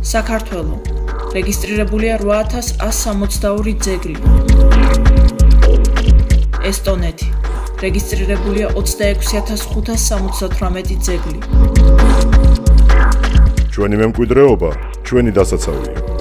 საქართველო. რეგისტრირებულია 8162 ძეგლი. ესტონეთი. რეგისტრირებულია 26578 ძეგლი. ჩვენი მემკვიდრეობა, ჩვენი დასაცავია.